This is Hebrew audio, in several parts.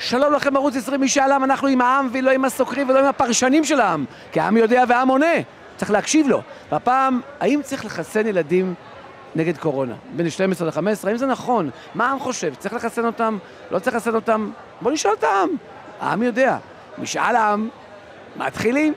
שלום לכם ערוץ 20, משאל עם, אנחנו עם העם ולא עם הסוקרים ולא עם הפרשנים של העם, כי העם יודע והעם עונה, צריך להקשיב לו. והפעם, האם צריך לחסן ילדים נגד קורונה? בין 12 ל-15, האם זה נכון? מה העם חושב? צריך לחסן אותם? לא צריך לחסן אותם? בוא נשאל את העם. העם יודע. משאל עם, מתחילים.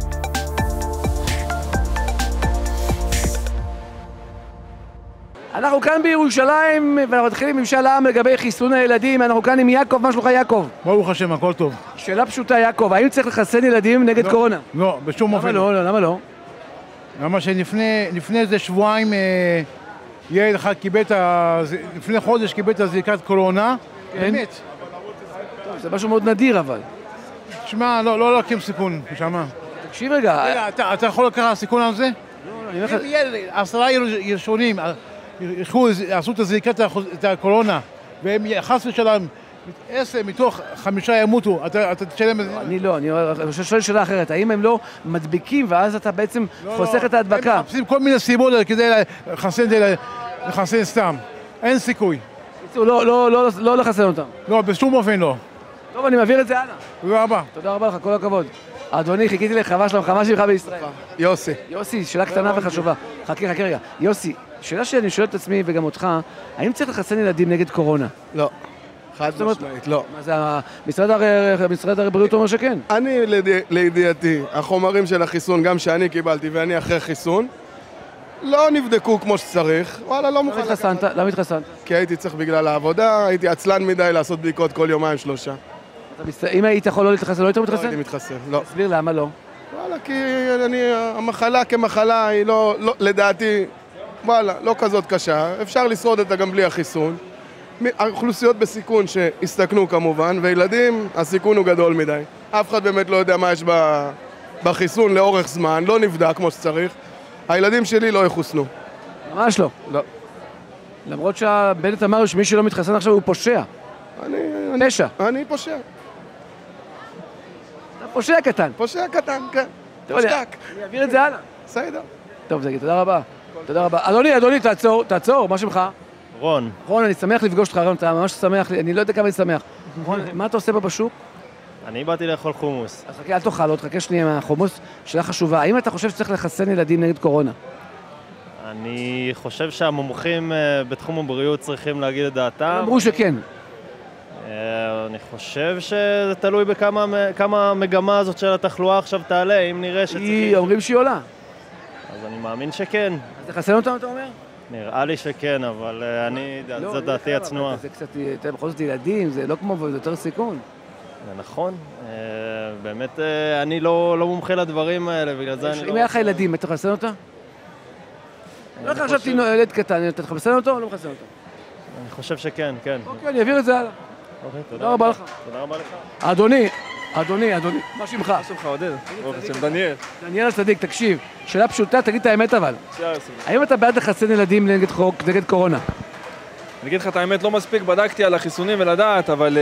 אנחנו כאן בירושלים, ואנחנו מתחילים עם משאל עם לגבי חיסון הילדים. אנחנו כאן עם יעקב, מה שלומך יעקב? ברוך השם, הכל טוב. שאלה פשוטה יעקב, האם צריך לחסן ילדים נגד קורונה? לא, בשום אופן. למה לא? למה שלפני איזה שבועיים ילד אחד קיבל לפני חודש קיבל את הזריקת קורונה, באמת. זה משהו מאוד נדיר אבל. תשמע, לא להקים סיכון, נשמה. תקשיב רגע. אתה יכול לקחת סיכון על זה? לא, אם ילד, 10 ראשונים עשו את הזריקת הקורונה, והם חס ושלום 10 מתוך 5 ימותו, אתה תשלם את זה? אני שואל שאלה אחרת, האם הם לא מדביקים ואז אתה בעצם חוסך את ההדבקה? הם מחפשים כל מיני סיבות כדי לחסן סתם, אין סיכוי. לא לחסן אותם? לא, בשום אופן לא. טוב, אני מעביר את זה הלאה. תודה רבה. תודה רבה לך, כל הכבוד. אדוני, חיכיתי לך, מה שלומך? מה שלומך בישראל? יוסי. יוסי, שאלה קטנה וחשובה. חכה רגע. יוסי, שאלה שאני שואל את עצמי וגם אותך, האם צריך לחסן ילדים נגד קורונה? לא. חד משמעית, לא. מה זה, משרד הבריאות אומר שכן? אני, לידיעתי, החומרים של החיסון, גם שאני קיבלתי ואני אחרי חיסון, לא נבדקו כמו שצריך. וואלה, לא מוכן לקחת. למה התחסנת? כי הייתי צריך בגלל העבודה, הייתי עצלן מדי לעשות בדיקות כל יומיים 3. אם היית יכול לא להתחסן, לא היית מתחסן? לא הייתי מתחסן, לא. תסביר למה לא. וואלה, כי המחלה כמחלה היא לא, לדעתי, וואלה, לא כזאת קשה. אפשר לשרוד אותה גם בלי החיסון. האוכלוסיות בסיכון שהסתכנו כמובן, וילדים, הסיכון הוא גדול מדי. אף אחד באמת לא יודע מה יש בחיסון לאורך זמן, לא נבדק כמו שצריך. הילדים שלי לא יחוסנו. ממש לא. לא. למרות שבנט אמר שמי שלא מתחסן עכשיו הוא פושע. פשע. אני פושע. אתה פושע קטן. פושע קטן, כן. פושטק. אני אעביר את זה הלאה. בסדר. טוב, זגי, תודה רבה. תודה רבה. אדוני, תעצור, מה שמך? רון. רון, אני שמח לפגוש אותך, רון, אתה ממש שמח, אני לא יודע כמה אני שמח. רון, מה אתה עושה פה בשוק? אני באתי לאכול חומוס. אז חכה, אל תאכל, עוד חכה שנייה מהחומוס. שאלה חשובה, האם אתה חושב שצריך לחסן ילדים נגד קורונה? אני חושב שהמומחים בתחום הבריאות צריכים להגיד את דעתם. הם אמרו שכן. אני חושב שזה תלוי בכמה המגמה הזאת של התחלואה עכשיו תעלה, אם נראה שצריכים... אומרים שהיא עולה. אז אני מאמין שכן. אז לחסן אותם, אתה אומר? נראה לי שכן, אבל זו דעתי הצנועה. זה קצת, בכל זאת ילדים, זה לא כמו, זה יותר סיכון. זה נכון. באמת, אני לא מומחה לדברים האלה, בגלל זה אני לא... אם היה לך ילדים, אתה מחסן אותה? לא חשבתי ילד קטן, אתה מחסן אותו או לא מחסן אותו? אני חושב שכן, כן. אוקיי, אני אעביר את זה הלאה. תודה רבה לך. תודה רבה לך. אדוני, מה שמך? מה שמך, עודד? ברוך השם, דניאל. דניאל הצדיק, תקשיב, שאלה פשוטה, תגיד את האמת אבל. האם אתה בעד לחסן ילדים נגד קורונה? אני אגיד לך את האמת, לא מספיק בדקתי על החיסונים ולדעת, אבל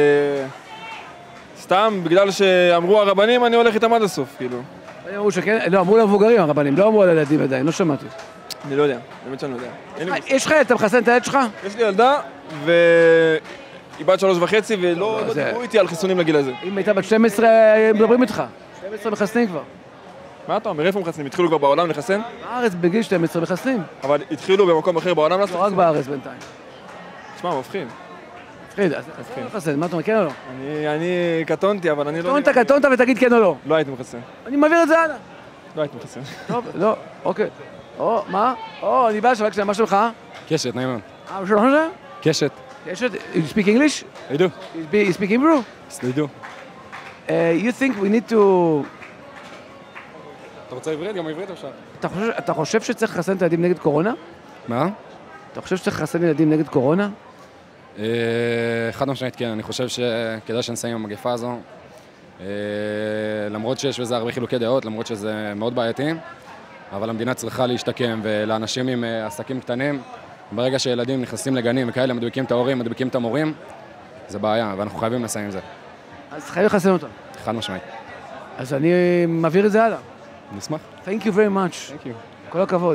סתם, בגלל שאמרו הרבנים, אני הולך איתם עד הסוף, כאילו. אמרו שכן, לא, אמרו למבוגרים הרבנים, לא אמרו על הילדים עדיין, לא שמעתי. אני לא יודע, באמת שאני לא יודע. יש לך, אתה מחסן את הילד שלך? יש לי ילדה, היא בת 3.5 ולא דיברו איתי על חיסונים לגיל הזה. אם הייתה בת 12, מדברים איתך. 12 מחסנים כבר. מה אתה אומר? איפה מחסנים? התחילו כבר בעולם לחסן? בארץ בגיל 12 מחסנים. אבל התחילו במקום אחר בעולם לעשות? לא, רק בארץ בינתיים. תשמע, מפחיד. מפחיד, אז לא מחסן, מה אתה אומר, כן או לא? אני קטונתי, אבל אני לא... קטונת ותגיד כן או לא. לא הייתי מחסן. אני מעביר את זה הלאה. לא הייתי מחסן. טוב, לא, אוקיי. מה? אני בא לשאול, מה שלומך? קשת, נעים מאוד. מה שלומך זה? קשת. קשת? You speak English? I do. You speak Hebrew? Yes, I do. You think we need to... אתה רוצה עברית? גם עברית אפשר. אתה חושב שצריך לחסן את הילדים נגד קורונה? מה? אתה חושב שצריך לחסן ילדים נגד קורונה? חד משמעית כן, אני חושב שכדאי שנסיים עם המגפה הזו. למרות שיש בזה הרבה חילוקי דעות, למרות שזה מאוד בעייתי, אבל המדינה צריכה להשתקם, ולאנשים עם עסקים קטנים, ברגע שילדים נכנסים לגנים וכאלה, מדביקים את ההורים, מדביקים את המורים, זה בעיה, ואנחנו חייבים לסיים עם זה. אז חייבים לחסן אותם. חד משמעית. אז אני מעביר את זה הלאה. נשמח. Thank you very much. Thank you. כל הכבוד.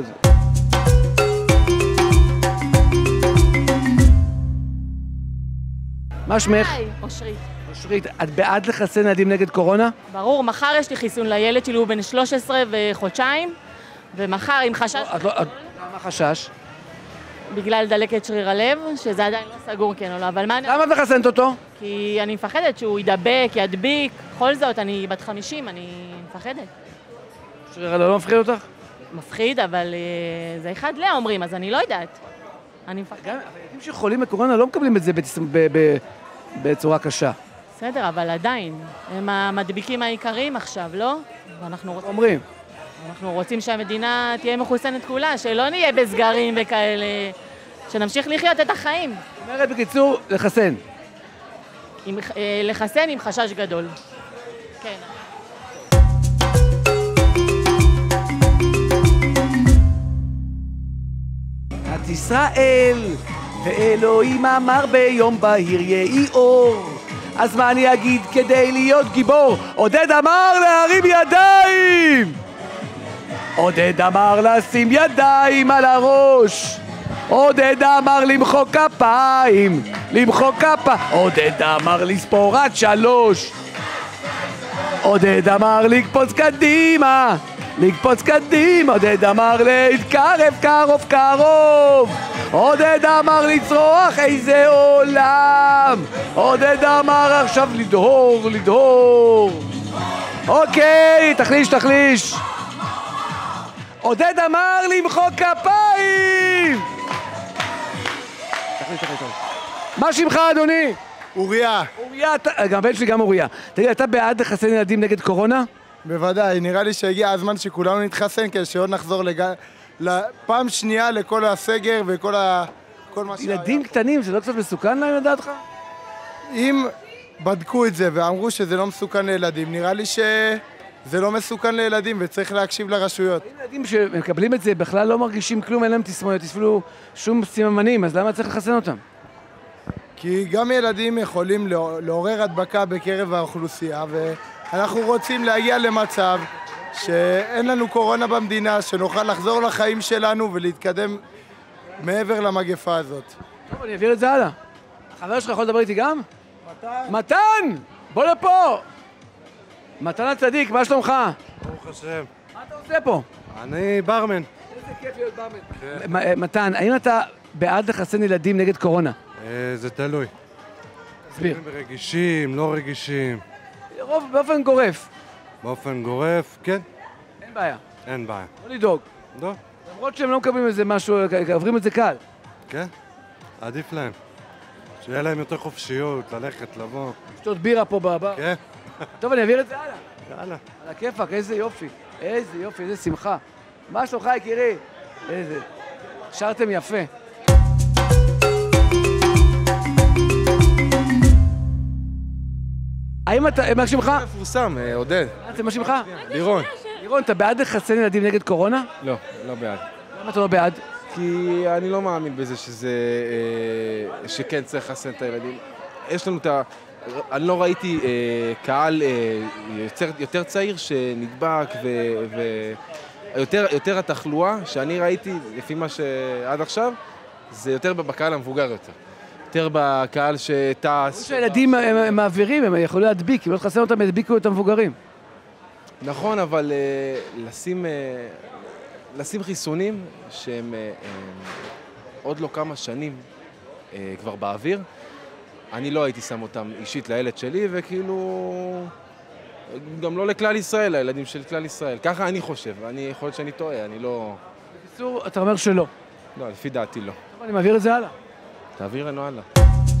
מה שמך? היי, אושרית. אושרית, את בעד לחסן ילדים נגד קורונה? ברור, מחר יש לי חיסון לילד שלי, הוא בן 13 וחודשיים, ומחר עם חשש... למה חשש? בגלל דלקת שריר הלב, שזה עדיין לא סגור כן או לא, אבל מה... למה את מחסנת אותו? כי אני מפחדת שהוא ידבק, ידביק, בכל זאת, אני בת 50, אני מפחדת. שריר הלב לא מפחיד אותך? מפחיד, אבל זה אחד לא אומרים, אז אני לא יודעת. אני מפחדת. ילדים שחולים בקורונה לא מקבלים את זה בצורה קשה. בסדר, אבל עדיין, הם המדביקים העיקריים עכשיו, לא? אומרים. אנחנו רוצים שהמדינה תהיה מחוסנת כולה, שלא נהיה בסגרים וכאלה, שנמשיך לחיות את החיים. זאת אומרת, בקיצור, לחסן. לחסן עם חשש גדול. כן. את ישראל, ואלוהים אמר ביום בהיר יהי אור. אז מה אני אגיד כדי להיות גיבור? עודד אמר להרים ידיים! עודד אמר לשים ידיים על הראש. עודד אמר למחוא כפיים, למחוא כפיים. עודד אמר לספור עד 3. עודד אמר לקפוץ קדימה, לקפוץ קדימה. עודד אמר להתקרב קרוב קרוב. עודד אמר לצרוח איזה עולם. עודד אמר עכשיו לדהור, לדהור. אוקיי, תחליש. עודד אמר למחוא כפיים! תחליש. מה שמך, אדוני? אוריה. אוריה, גם הבן שלי גם אוריה. תגיד, אתה בעד לחסן ילדים נגד קורונה? בוודאי, נראה לי שהגיע הזמן שכולנו נתחסן כדי שעוד נחזור פעם שנייה לכל הסגר וכל מה שהיה. ילדים קטנים, זה לא קצת מסוכן להם לדעתך? אם בדקו את זה ואמרו שזה לא מסוכן לילדים, נראה לי זה לא מסוכן לילדים וצריך להקשיב לרשויות. ילדים שמקבלים את זה בכלל לא מרגישים כלום, אין להם תסמונת, אפילו שום סימנים, אז למה צריך לחסן אותם? כי גם ילדים יכולים לעורר הדבקה בקרב האוכלוסייה, ואנחנו רוצים להגיע למצב שאין לנו קורונה במדינה, שנוכל לחזור לחיים שלנו ולהתקדם מעבר למגפה הזאת. טוב, אני אעביר את זה הלאה. החבר שלך יכול לדבר איתי גם? מתן! בוא לפה! מתן הצדיק, מה שלומך? ברוך השם. מה אתה עושה פה? אני ברמן. איזה כיף להיות ברמן. מתן, האם אתה בעד לחסן ילדים נגד קורונה? זה תלוי. תסביר. רגישים, לא רגישים. באופן גורף. באופן גורף, כן. אין בעיה. אין בעיה. לא לדאוג. לא. למרות שהם לא מקבלים איזה משהו, עוברים את זה קל. כן, עדיף להם. שיהיה להם יותר חופשיות, ללכת, לבוא. לשתות בירה פה בבר. כן. טוב, אני אעביר את זה הלאה. יאללה. על הכיפק, איזה יופי. איזה יופי, איזה שמחה. מה שלומך, יקירי? איזה... שרתם יפה. האם אתה... מה שמך? מפורסם, עודד. מה שמך? לירון. לירון, אתה בעד לחסן ילדים נגד קורונה? לא, לא בעד. למה אתה לא בעד? כי אני לא מאמין בזה שכן צריך לחסן את הילדים. יש לנו את ה... אני לא ראיתי קהל יותר צעיר שנדבק ויותר התחלואה שאני ראיתי לפי מה שעד עכשיו זה יותר בקהל המבוגר יותר בקהל שטס. שהילדים מעבירים, הם יכולים להדביק, אם לא תחסן אותם, ידביקו את המבוגרים. נכון, אבל לשים חיסונים שהם עוד לא כמה שנים כבר באוויר, אני לא הייתי שם אותם אישית לילד שלי, וכאילו... גם לא לכלל ישראל, הילדים של כלל ישראל. ככה אני חושב, אני יכול להיות שאני טועה, אני לא... בקיצור, אתה אומר שלא. לא, לפי דעתי לא. טוב, אני מעביר את זה הלאה. תעביר לנו הלאה.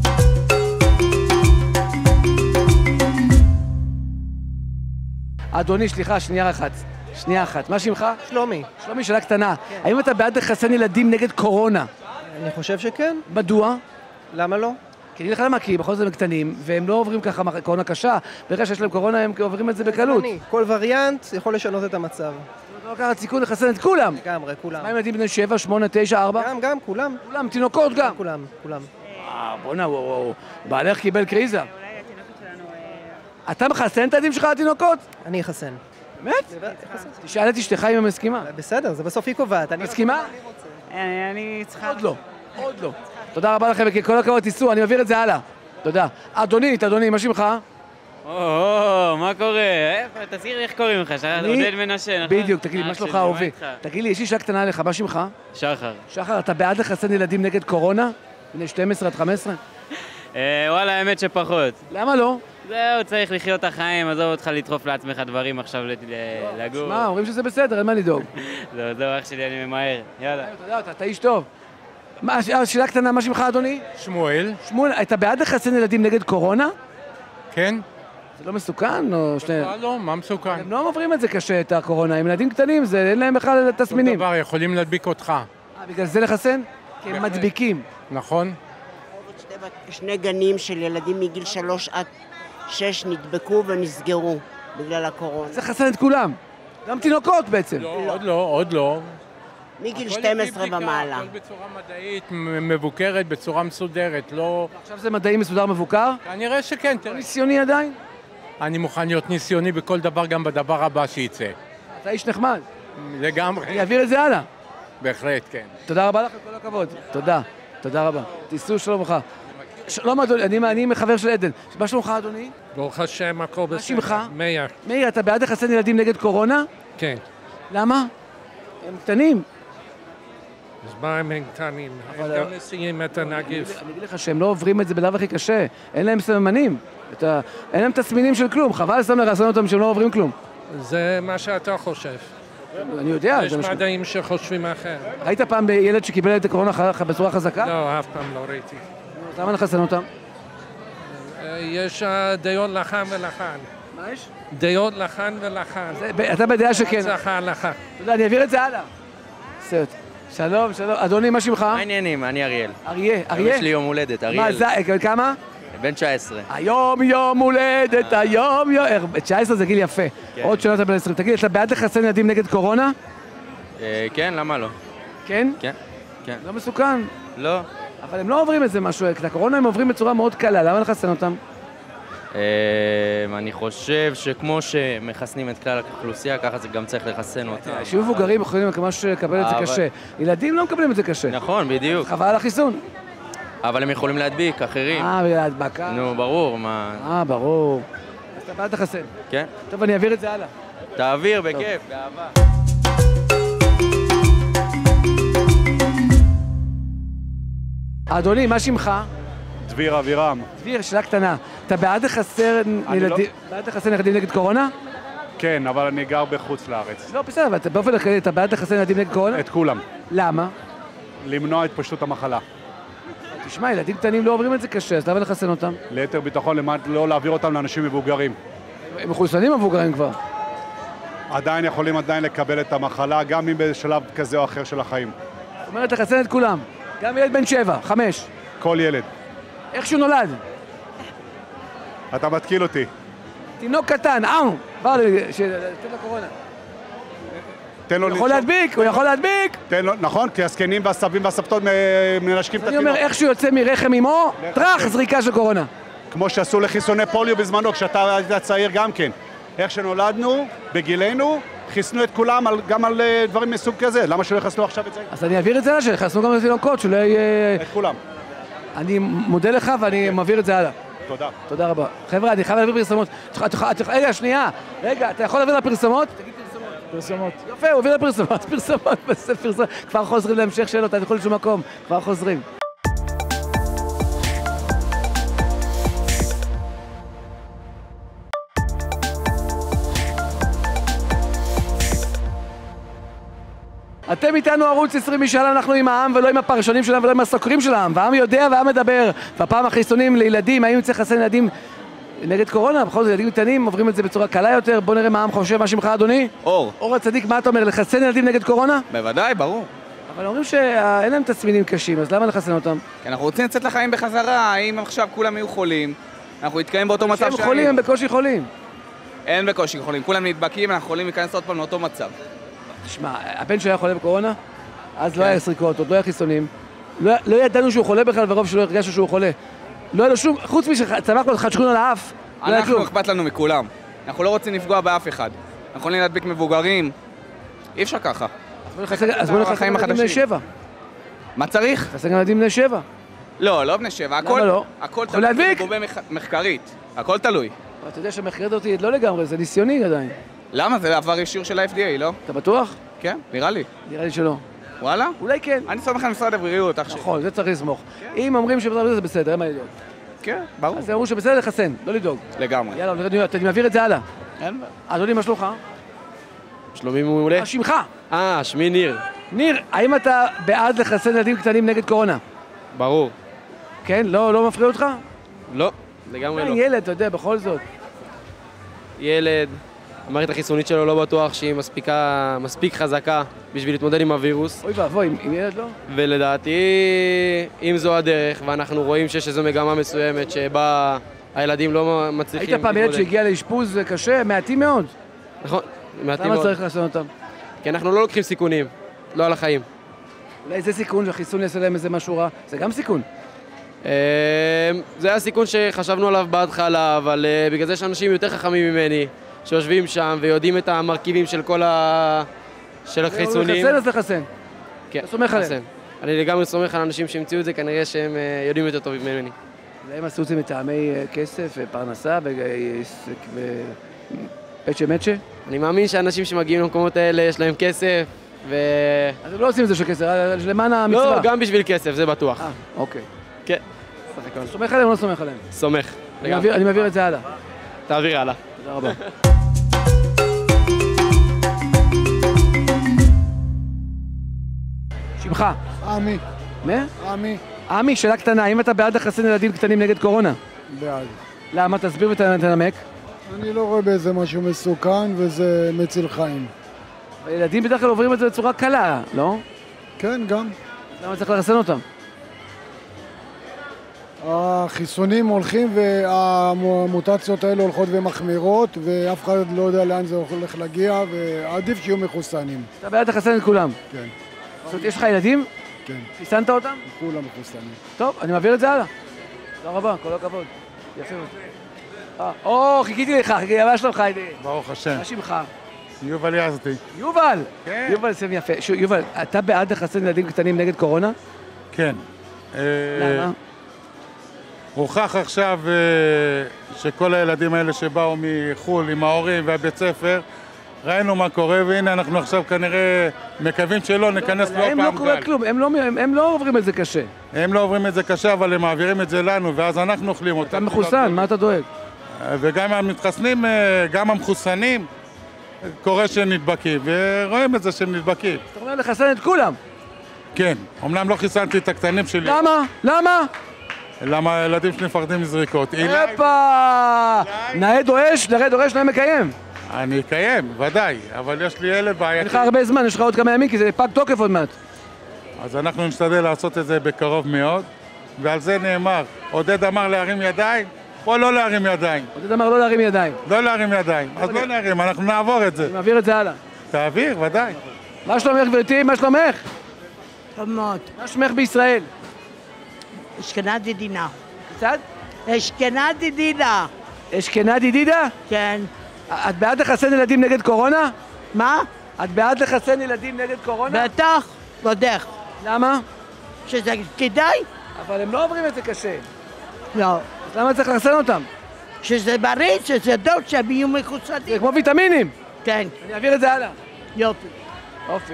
אדוני, סליחה, שנייה אחת. מה שמך? שלומי. שלומי, שאלה קטנה. האם אתה בעד לחסן ילדים נגד קורונה? אני חושב שכן. מדוע? למה לא? כי אני לך למה, כי בכל זאת הם קטנים, והם לא עוברים ככה קורונה קשה, ברגע שיש להם קורונה הם עוברים את זה בקלות. כל וריאנט יכול לשנות את המצב. לא לקחת סיכון לחסן את כולם. לגמרי, כולם. מה עם ילדים בני 7, 8, 9, 4? גם, כולם. כולם, תינוקות גם. כולם. בוא'נה, בעלך קיבל קריזה. אתה מחסן את הילדים שלך לתינוקות? אני אחסן. באמת? תשאל את אשתך אם היא מסכימה. בסדר, זה בסוף היא קובעת. מסכימה? אני צריכה... עוד לא. תודה רבה לכם, וכי כל הכבוד תיסעו, אני מעביר את זה הלאה. תודה. אדוני, מה שמך? מה קורה? תזכיר לי איך קוראים לך, עודד מנשה, נכון? בדיוק, תגיד לי, מה שלומך אהובי? תגיד לי, יש לי שאלה קטנה עליך, מה שמך? שחר. שחר, אתה בעד לחסן ילדים נגד קורונה? בני 12 עד 15? וואלה, האמת שפחות. למה לא? זהו, צריך לחיות את החיים, עזוב אותך לדחוף לעצמך דברים עכשיו לגור. שמע, אומרים שזה בסדר, אין מה לדאוג. זהו, אח שלי, אני ממהר. יאללה. אתה איש טוב. שאלה קטנה, מה שמך, אדוני? שמואל. שמואל, אתה בעד לחסן ילדים נגד קורונה? כן. זה לא מסוכן? לא, מה מסוכן? הם לא עוברים את זה קשה, את הקורונה. הם ילדים קטנים, אין להם בכלל תסמינים. כל דבר, יכולים להדביק אותך. בגלל זה לחסן? כי הם מדביקים. נכון. שני גנים של ילדים מגיל 3 עד 6 נדבקו ונסגרו בגלל הקורונה. צריך לחסן את כולם. גם תינוקות בעצם. עוד לא. מגיל 12 ומעלה. הכל בצורה מדעית, מבוקרת, בצורה מסודרת, לא... עכשיו זה מדעי מסודר מבוקר? כנראה שכן. ניסיוני עדיין? אני מוכן להיות ניסיוני בכל דבר, גם בדבר הבא שייצא. אתה איש נחמד. לגמרי. אני אעביר את זה הלאה. בהחלט, כן. תודה רבה לך, כל הכבוד. תודה. תודה רבה. תיסעו שלום לך. שלום אדוני, אני חבר של עדן. מה שלומך אדוני? ברוך השם, הכל בסדר. מה שמך? מאיר. מאיר, אתה בעד לחסן ילדים נגד קורונה? כן. למה? הם קטנים. אז מה הם קטנים? הם גם מסיעים את הנגיף. אני אגיד לך שהם לא עוברים את זה בלאו הכי קשה. אין להם סממנים. אין להם תסמינים של כלום. חבל סתם לרסן אותם שהם לא עוברים כלום. זה מה שאתה חושב. אני יודע. יש מדעים שחושבים אחר. ראית פעם ילד שקיבל את הקורונה בצורה חזקה? לא, אף פעם לא ראיתי. למה לחסן אותם? יש דעות לכאן ולכאן. מה יש? דעות לכאן ולכאן. אתה בדעה שכן. הצלחה לך. תודה, אני אעביר את זה הלאה. סרט. שלום, שלום. אדוני, מה שמך? מה העניינים? אני אריאל. אריה? יש לי יום הולדת, אריאל. מה, זה, כמה? בן 19. היום יום הולדת, היום יום... 19 זה גיל יפה. עוד שנה אתה בן 20. תגיד, אתה בעד לחסן ילדים נגד קורונה? כן, למה לא? כן? כן. כן. לא מסוכן? לא. אבל הם לא עוברים את זה משהו, את הקורונה הם עוברים בצורה מאוד קלה, למה לחסן אותם? אני חושב שכמו שמחסנים את כלל האוכלוסייה, ככה זה גם צריך לחסן אותם. אנשים מבוגרים יכולים ממש לקבל את זה קשה. ילדים לא מקבלים את זה קשה. נכון, בדיוק. חבל על החיסון. אבל הם יכולים להדביק אחרים. בגלל ההדבקה. נו, ברור, מה... ברור. אז אתה בעד לחסן. כן. טוב, אני אעביר את זה הלאה. תעביר, בכיף, באהבה. אדוני, מה שמך? דביר אבירם. דביר, שאלה קטנה. אתה בעד לחסן ילדים נגד קורונה? כן, אבל אני גר בחוץ לארץ. לא, בסדר, אבל באופן כללי, אתה בעד לחסן ילדים נגד קורונה? את כולם. למה? למנוע את פשוט המחלה. תשמע, ילדים קטנים לא עוברים את זה קשה, אז למה לחסן אותם? ליתר ביטחון, לא להעביר אותם לאנשים מבוגרים. הם מחוסנים מבוגרים כבר. עדיין יכולים לקבל את המחלה, גם אם בשלב כזה או אחר של החיים. זאת אומרת, לחסן את כולם. גם ילד בן 7, 5. כל ילד. איך שהוא נולד? אתה מתקיל אותי. תינוק קטן, בא לתת לקורונה. הוא יכול להדביק, הוא יכול להדביק! נכון, כי הזקנים והסבים והסבתות מנשקים את התינוק. אני אומר, איך שהוא יוצא מרחם אמו, טרח, זריקה של קורונה. כמו שעשו לחיסוני פוליו בזמנו, כשאתה היית צעיר גם כן. איך שנולדנו, בגילנו, חיסנו את כולם גם על דברים מסוג כזה. למה שלא יחסנו עכשיו את זה? אז אני אעביר את זה, שיחסנו גם לתינוקות, שלא יהיה... את כולם. אני מודה לך ואני מעביר את זה הלאה. תודה. תודה רבה. חבר'ה, אני חייב להעביר פרסומות. רגע, שנייה. רגע, אתה יכול להעביר לפרסומות? תגיד פרסומות. יפה, הוא העביר לפרסומות. פרסומות. כבר חוזרים להמשך שאלות, אתה יכול לשום מקום. כבר חוזרים. אתם איתנו ערוץ 20 משאל, אנחנו עם העם ולא עם הפרשנים שלהם ולא עם הסוקרים של העם, והעם יודע והעם מדבר. והפעם החיסונים לילדים, האם צריך לחסן ילדים נגד קורונה? בכל זאת ילדים קטנים עוברים את זה בצורה קלה יותר. בוא נראה מה העם חושב. מה שמך אדוני? אור. אור הצדיק, מה אתה אומר? לחסן ילדים נגד קורונה? בוודאי, ברור. אבל אומרים שאין להם תסמינים קשים, אז למה לחסן אותם? כי אנחנו רוצים לצאת לחיים בחזרה. אם עכשיו כולם יהיו חולים, אנחנו נתקיים באותו מצב שהם חולים, הם בקושי חולים. אין בקושי חולים, כולם נדבקים, אנחנו יכולים להיכנס עוד פעם לאותו מצב. תשמע, הבן שהיה חולה בקורונה, אז לא היה סריקות, עוד לא היה חיסונים. לא ידענו שהוא חולה בכלל, ורוב שלא הרגשנו שהוא חולה. לא היה לו שום, חוץ משצמח לו חדשכון על האף, לא היה כלום. אנחנו אכפת לנו מכולם. אנחנו לא רוצים לפגוע באף אחד. אנחנו יכולים להדביק מבוגרים. אי אפשר ככה. אז בוא נחסן ילדים בני 7. מה צריך? נחסן ילדים בני 7. לא, לא בני 7. למה לא? הכל תלוי מגובה מחקרית. הכל תלוי. אבל אתה יודע שמחייבת אותי לא לגמרי, זה ניסיוני עדיין. למה? זה עבר אישור של ה-FDA, לא? אתה בטוח? כן, נראה לי. נראה לי שלא. וואלה? אולי כן. אני סומך על משרד הבריאות, אח שלי. נכון, זה צריך לסמוך. אם אומרים שמשרד הבריאות זה בסדר, אין מה לדאוג. כן, ברור. אז אמרו שבסדר לחסן, לא לדאוג. לגמרי. יאללה, אתה מעביר את זה הלאה. אין בעיה. אדוני, מה שלומך? שלומי מעולה. מה שמך? שמי ניר. ניר, האם אתה בעד לחסן ילדים קטנים נגד קורונה? ברור. כן? לא מפריע אותך? לא, לגמרי לא. ילד, אתה יודע, בכל זאת. ילד, המערכת החיסונית שלו לא בטוח שהיא מספיק חזקה בשביל להתמודד עם הווירוס. אוי ואבוי, עם ילד לא? ולדעתי, אם זו הדרך, ואנחנו רואים שיש איזו מגמה מסוימת שבה הילדים לא מצליחים... היית פעם ילד שהגיע לאשפוז קשה? מעטים מאוד. נכון, מעטים מאוד. למה צריך לעשות אותם? כי אנחנו לא לוקחים סיכונים, לא על החיים. אולי זה סיכון שהחיסון יעשה להם איזה משהו רע? זה גם סיכון. זה היה סיכון שחשבנו עליו בהתחלה, אבל בגלל זה יש אנשים יותר חכמים ממני, שיושבים שם ויודעים את המרכיבים של כל של החיסונים. לחסן אז לחסן. כן, אתה סומך עליהם. אני לגמרי סומך על אנשים שהמציאו את זה, כנראה שהם יודעים יותר טוב ממני. אולי הם עשו את זה מטעמי כסף, פרנסה ופצ'ה מצ'ה? אני מאמין שאנשים שמגיעים למקומות האלה יש להם כסף אז הם לא עושים את זה של כסף, למען המצווה. לא, גם בשביל כסף, זה בטוח. אוקיי. כן. סומך עליהם או לא סומך עליהם? סומך. אני מעביר את זה הלאה. תעביר הלאה. תודה רבה. שמך? עמי. מה? עמי. עמי, שאלה קטנה, האם אתה בעד לחסן ילדים קטנים נגד קורונה? בעד. למה? תסביר ותנמק. אני לא רואה באיזה משהו מסוכן וזה מציל חיים. ילדים בדרך כלל עוברים את זה בצורה קלה, לא? כן, גם. למה צריך לחסן אותם? החיסונים הולכים והמוטציות האלה הולכות ומחמירות ואף אחד לא יודע לאן זה הולך להגיע ועדיף שיהיו מחוסנים. אתה בעד לחסן את כולם? כן. זאת אומרת, יש לך ילדים? כן. חיסנת אותם? כולם מחוסנים. טוב, אני מעביר את זה הלאה. תודה רבה, כל הכבוד. יפה מאוד. חיכיתי לך, מה שלומך? ברוך השם. מה שמך? יובל יזדי. יובל! כן. יובל, שם יפה. יובל, אתה בעד לחסן ילדים קטנים נגד קורונה? כן. למה? הוכח עכשיו שכל הילדים האלה שבאו מחול עם ההורים והבית ספר, ראינו מה קורה, והנה אנחנו עכשיו כנראה מקווים שלא ניכנס לא פעם גל. הם לא קורה כלום, הם לא עוברים את זה קשה. הם לא עוברים את זה קשה, אבל הם מעבירים את זה לנו, ואז אנחנו אוכלים אותם. אתה מחוסן, מה אתה דואג? וגם המתחסנים, גם המחוסנים, קורה שהם נדבקים, ורואים את זה שהם נדבקים. אתה אומר לחסן את כולם? כן, אמנם לא חיסנתי את הקטנים שלי. למה? למה? למה הילדים שלי מפחדים מזריקות. איפה! נאה דורש, נאה מקיים. אני אקיים, ודאי, אבל יש לי ילד בעייתי. אין לך הרבה זמן, יש לך עוד כמה ימים, כי זה פג תוקף עוד מעט. אז אנחנו נשתדל לעשות את זה בקרוב מאוד, ועל זה נאמר, עודד אמר להרים ידיים, או לא להרים ידיים. עודד אמר לא להרים ידיים. לא להרים ידיים, אז לא נרים, אנחנו נעבור את זה. אני מעביר את זה הלאה. תעביר, ודאי. מה שלומך גברתי? מה שלומך? טוב מאוד. מה שמך בישראל? אשכנזי דינה. קצת? אשכנזי דינה. אשכנזי דינה? כן. את בעד לחסן ילדים נגד קורונה? מה? את בעד לחסן ילדים נגד קורונה? בטח, בודך. למה? שזה כדאי. אבל הם לא עוברים את זה קשה. לא. אז למה צריך לחסן אותם? שזה בריא, שזה טוב, שהם יהיו מחוסנים. זה כמו ויטמינים. כן. אני אעביר את זה הלאה. יופי. יופי.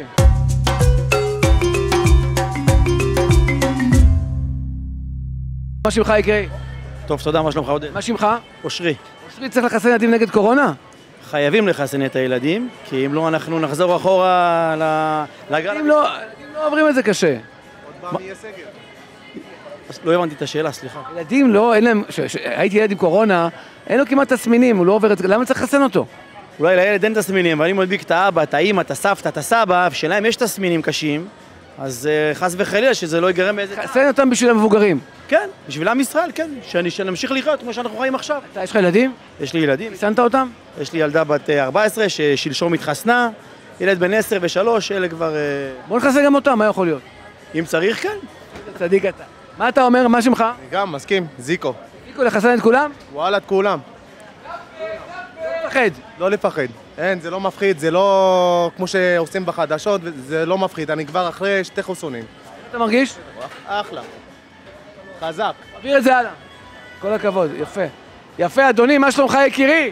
מה שמך יקרי? טוב, תודה, מה שלומך עודד? מה שמך? אושרי. אושרי, צריך לחסן ילדים נגד קורונה? חייבים לחסן את הילדים, כי אם לא אנחנו נחזור אחורה לגל... ילדים לא עוברים את זה קשה. עוד פעם יהיה סגר. לא הבנתי את השאלה, סליחה. ילדים לא, אין להם... הייתי ילד עם קורונה, אין לו כמעט תסמינים, הוא לא עובר את זה, למה צריך לחסן אותו? אולי לילד אין תסמינים, אבל אם הוא הדביק את האבא, את האמא, את הסבתא, את הסבא, שלהם יש תסמינים קשים, אז חס וחלילה שזה לא ייגרם באיזה... חסן אותם בשביל המבוגרים. כן, בשביל עם ישראל, כן. שנמשיך לחיות כמו שאנחנו חיים עכשיו. יש לך ילדים? יש לי ילדים. חיסנת אותם? יש לי ילדה בת 14 ששלשום התחסנה, ילד בן 10 ו3, אלה כבר... בוא נחסן גם אותם, מה יכול להיות? אם צריך, כן. צדיק אתה. מה אתה אומר? מה שמך? גם, מסכים, זיקו. זיקו, לחסן את כולם? וואלה, את כולם. לא לפחד. לא לפחד. אין, זה לא מפחיד, זה לא כמו שעושים בחדשות, זה לא מפחיד. אני כבר אחרי 2 חיסונים. אתה מרגיש? אחלה. חזק. תעביר את זה הלאה. כל הכבוד, יפה. יפה, אדוני, מה שלומך יקירי?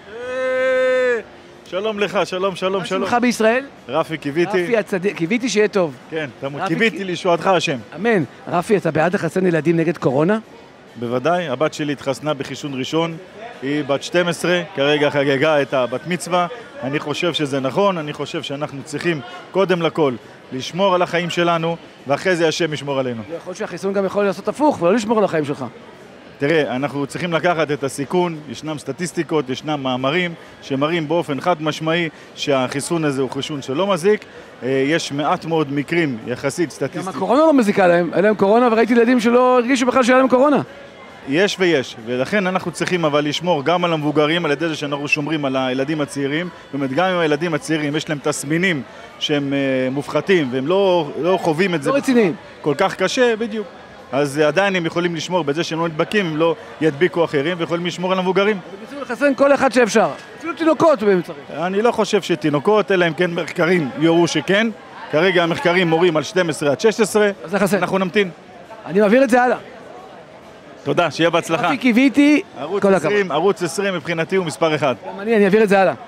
שלום לך, שלום, שלום, מה שלום. שלומך בישראל? רפי, קיוויתי. רפי הצדיק, קיוויתי שיהיה טוב. כן, קיוויתי לישועתך השם. אמן. רפי, אתה בעד לחסן ילדים נגד קורונה? בוודאי, הבת שלי התחסנה בחיסון ראשון, היא בת 12, כרגע חגגה את הבת מצווה. אני חושב שזה נכון, אני חושב שאנחנו צריכים קודם לכל לשמור על החיים שלנו, ואחרי זה השם ישמור עלינו. יכול להיות שהחיסון גם יכול לעשות הפוך, ולא לשמור על החיים שלך. תראה, אנחנו צריכים לקחת את הסיכון, ישנם סטטיסטיקות, ישנם מאמרים שמראים באופן חד משמעי שהחיסון הזה הוא חיסון שלא מזיק. יש מעט מאוד מקרים יחסית סטטיסטיים. גם הקורונה לא מזיקה להם, היה להם קורונה וראיתי ילדים שלא הרגישו בכלל שהיה להם קורונה. יש ויש, ולכן אנחנו צריכים אבל לשמור גם על המבוגרים, על ידי זה שאנחנו שומרים על הילדים הצעירים. זאת אומרת, גם אם הילדים הצעירים יש להם תסמינים שהם מופחתים והם לא חווים את זה. לא רציניים. כל כך קשה, בדיוק. אז עדיין הם יכולים לשמור בזה שהם לא נדבקים, הם לא ידביקו אחרים ויכולים לשמור על המבוגרים. בקיצור לחסן כל אחד שאפשר, אפילו תינוקות באמצע. אני לא חושב שתינוקות, אלא אם כן מחקרים יורו שכן. כרגע המחקרים מורים על 12 עד 16, אז לחסן. אנחנו נמתין. אני מעביר את זה הלאה. תודה, שיהיה בהצלחה. רפי, קיוויתי, כל הכבוד. ערוץ 20 מבחינתי הוא מספר 1. גם אני אעביר את זה הלאה.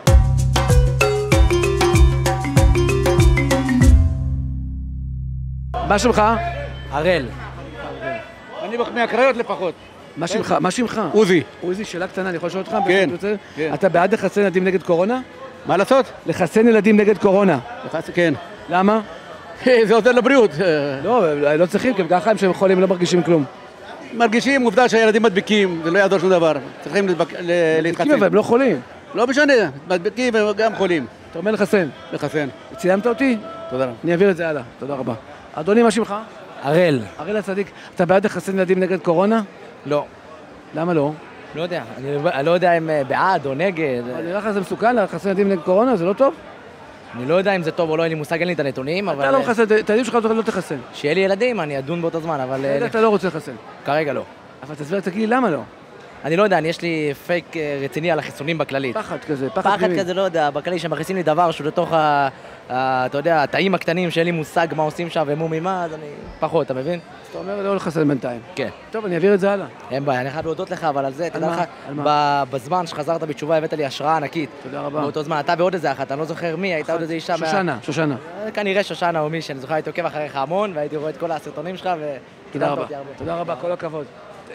מה שלומך? הראל. אני מהקריות לפחות. מה שמך? מה שמך? עוזי. עוזי, שאלה קטנה, אני יכול לשאול אותך? כן. אתה בעד לחסן ילדים נגד קורונה? מה לעשות? לחסן ילדים נגד קורונה. כן. למה? זה עוזר לבריאות. לא צריכים, כי ככה הם שהם חולים לא מרגישים כלום. מרגישים עובדה שהילדים מדביקים, זה לא יעזור שום דבר. צריכים להתחסן. אבל הם לא חולים. לא משנה, מדביקים וגם חולים. אתה אומר לחסן. לחסן. ציינת אותי? תודה רבה. אני אעביר את זה הלאה. תודה רבה. אדוני, מה שמך? הראל. הראל הצדיק. אתה בעד לחסן ילדים נגד קורונה? לא. למה לא? לא יודע. אני לא יודע אם בעד או נגד. נראה לך זה מסוכן לחסן ילדים נגד קורונה? זה לא טוב? אני לא יודע אם זה טוב או לא, אין לי מושג, אין לי את הנתונים, אבל... אתה לא מחסן, את הילדים שלך לא תחסן. שיהיה לי ילדים, אני אדון באותו זמן, אבל... אתה לא רוצה לחסן. כרגע לא. אבל תגיד לי למה לא? אני לא יודע, יש לי פייק רציני על החיסונים בכללית. פחד כזה, פחד כזה, לא יודע, בכללי שמכניסים לי דבר שהוא לתוך אתה יודע, התאים הקטנים שאין לי מושג מה עושים שם ומו ממה, אז אני פחות, אתה מבין? אתה אומר לא לחסן בינתיים. כן. טוב, אני אעביר את זה הלאה. אין בעיה, אני חייב להודות לך, אבל על זה, תדע לך, בזמן שחזרת בתשובה הבאת לי השראה ענקית. תודה רבה. באותו זמן, אתה ועוד איזה אחת, אני לא זוכר מי, הייתה עוד איזה אישה... שושנה. כנראה שושנה או מי, שאני זוכר, הייתי עוקב אחריך המון, והייתי רואה את כל הסרטונים שלך, וקידמת אותי הרבה. תודה רבה, כל הכבוד.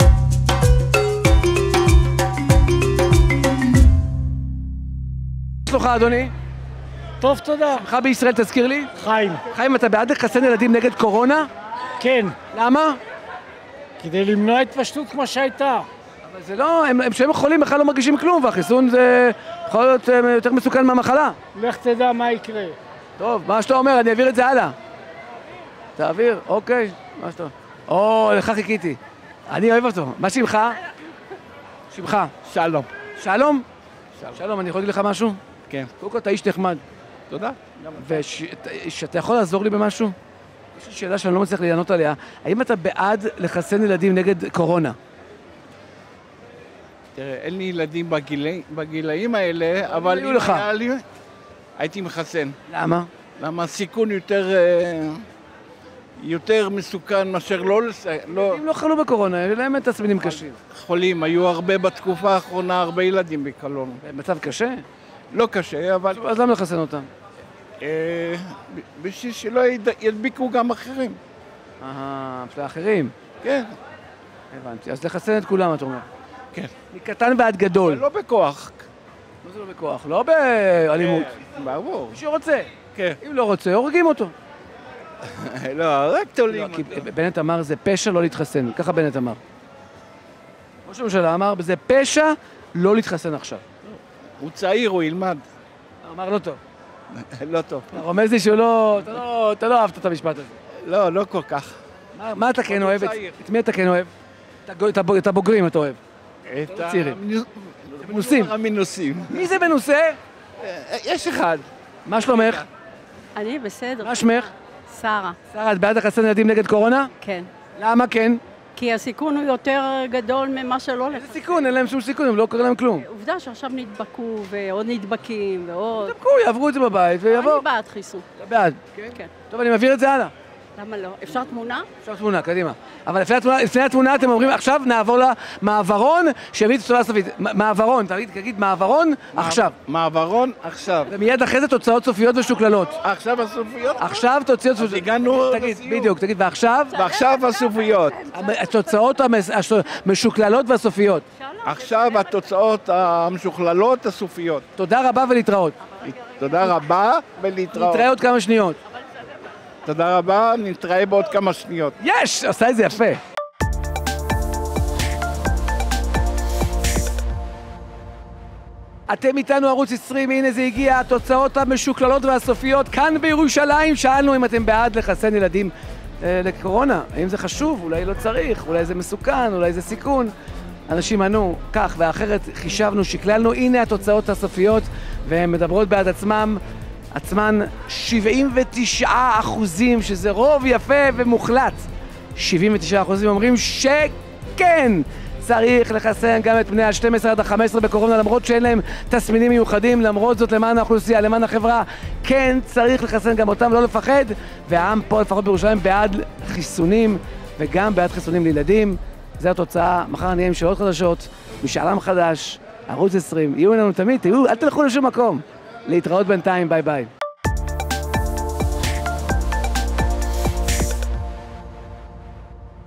שלומך, אדוני? טוב, תודה. שמך בישראל, תזכיר לי? חיים. חיים, אתה בעד לחסן ילדים נגד קורונה? כן. למה? כדי למנוע התפשטות כמו שהייתה. אבל זה לא, כשהם חולים בכלל לא מרגישים כלום, והחיסון זה יכול להיות יותר מסוכן מהמחלה. לך תדע מה יקרה. טוב, מה שאתה אומר, אני אעביר את זה הלאה. תעביר, אוקיי. מה שאתה... לך חיכיתי. אני אוהב אותו. מה שמך? שמך? שלום. שלום? שלום, אני יכול להגיד לך משהו? כן. קודם כל, אתה איש נחמד. תודה. ושאתה יכול לעזור לי במשהו? יש לי שאלה שאני לא מצליח לענות עליה. האם אתה בעד לחסן ילדים נגד קורונה? תראה, אין לי ילדים בגילאים האלה, אבל אם היה לי, הייתי מחסן. למה? למה הסיכון יותר מסוכן מאשר לא... ילדים לא חלו בקורונה, היו להם תסמינים קשים. חולים, היו הרבה בתקופה האחרונה, הרבה ילדים בקלון. במצב קשה? לא קשה, אבל... אז למה לחסן אותם? בשביל שלא ידביקו גם אחרים. בשביל האחרים? כן. הבנתי, אז לחסן את כולם, אתה אומר. כן. מקטן ועד גדול. לא בכוח. לא זה לא בכוח, לא באלימות. ברור. מי שרוצה. כן. אם לא רוצה, הורגים אותו. לא, רק תולים אותו. בנט אמר, זה פשע לא להתחסן. ככה בנט אמר. ראש הממשלה אמר, זה פשע לא להתחסן עכשיו. הוא צעיר, הוא ילמד. אמר לא טוב. לא טוב. אתה רומז לי שהוא לא... אתה לא אהבת את המשפט הזה. לא, לא כל כך. מה אתה כן אוהב? את מי אתה כן אוהב? את הבוגרים אתה אוהב. את המנוסים. המנוסים. מי זה מנוסה? יש אחד. מה שלומך? אני בסדר. מה שמך? שרה. שרה, את בעד לחסן ילדים נגד קורונה? כן. למה כן? כי הסיכון הוא יותר גדול ממה שלא לחסן. איזה סיכון? אין להם שום סיכון, הם לא קורה להם כלום. עובדה שעכשיו נדבקו ועוד נדבקים ועוד... נדבקו, יעברו את זה בבית ויבואו. אני בעד חיסון. אתה בעד? כן. טוב, אני מעביר את זה הלאה. למה לא? אפשר תמונה? אפשר תמונה, קדימה. אבל לפני התמונה אתם אומרים, עכשיו נעבור למעברון שיביא תוצאה סופית. מעברון, תגיד מעברון עכשיו. מעברון עכשיו. ומיד אחרי זה תוצאות סופיות ושוקללות. עכשיו הסופיות? עכשיו תוצאות סופיות. הגענו תגיד, בדיוק, תגיד, ועכשיו? ועכשיו הסופיות. התוצאות המשוקללות והסופיות. עכשיו התוצאות המשוכללות הסופיות. תודה רבה ולהתראות. תודה רבה ולהתראות. נתראה עוד כמה שניות. תודה רבה, נתראה בעוד כמה שניות. יש! עשה את זה יפה. אתם איתנו ערוץ 20, הנה זה הגיע, התוצאות המשוקללות והסופיות כאן בירושלים. שאלנו אם אתם בעד לחסן ילדים לקורונה, האם זה חשוב, אולי לא צריך, אולי זה מסוכן, אולי זה סיכון. אנשים ענו כך ואחרת, חישבנו, שקללנו, הנה התוצאות הסופיות והן מדברות בעד עצמן 79%, שזה רוב יפה ומוחלט. 79% אומרים שכן, צריך לחסן גם את בני ה-12 עד ה-15 בקורונה, למרות שאין להם תסמינים מיוחדים, למרות זאת למען האוכלוסייה, למען החברה, כן צריך לחסן גם אותם, לא לפחד, והעם פה לפחות בירושלים בעד חיסונים, וגם בעד חיסונים לילדים. זו התוצאה, מחר נהיה עם שעות חדשות, משאל עם חדש, ערוץ 20, יהיו לנו תמיד, אל תלכו לשום מקום. להתראות בינתיים, ביי ביי.